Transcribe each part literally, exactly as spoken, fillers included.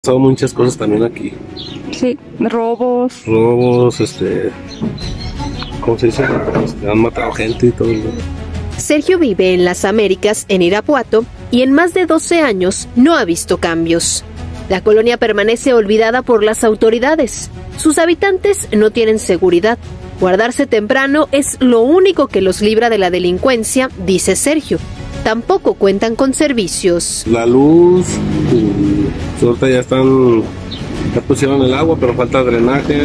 pasado muchas cosas también aquí. Sí, robos. Robos, este, ¿cómo se dice? Este, han matado gente y todo. Sergio vive en las Américas, en Irapuato, y en más de doce años no ha visto cambios. La colonia permanece olvidada por las autoridades. Sus habitantes no tienen seguridad. Guardarse temprano es lo único que los libra de la delincuencia, dice Sergio. Tampoco cuentan con servicios. La luz, y ahorita ya están, ya pusieron el agua, pero falta drenaje,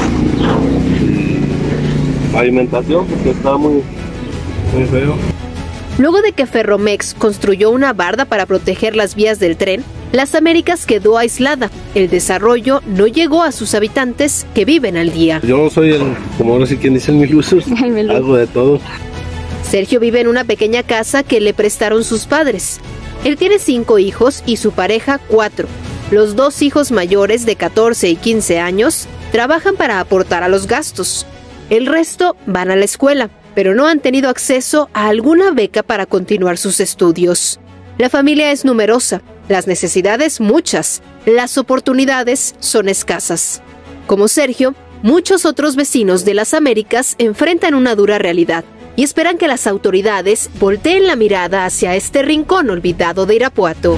y pavimentación, porque está muy, muy feo. Luego de que Ferromex construyó una barda para proteger las vías del tren, Las Américas quedó aislada. El desarrollo no llegó a sus habitantes que viven al día. Yo soy el, como ahora sí quien dice, el mil usos, hago de todo. Sergio vive en una pequeña casa que le prestaron sus padres. Él tiene cinco hijos y su pareja cuatro. Los dos hijos mayores de catorce y quince años trabajan para aportar a los gastos. El resto van a la escuela, pero no han tenido acceso a alguna beca para continuar sus estudios. La familia es numerosa, las necesidades muchas, las oportunidades son escasas. Como Sergio, muchos otros vecinos de las Américas enfrentan una dura realidad y esperan que las autoridades volteen la mirada hacia este rincón olvidado de Irapuato.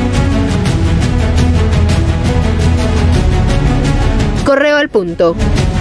Correo al punto.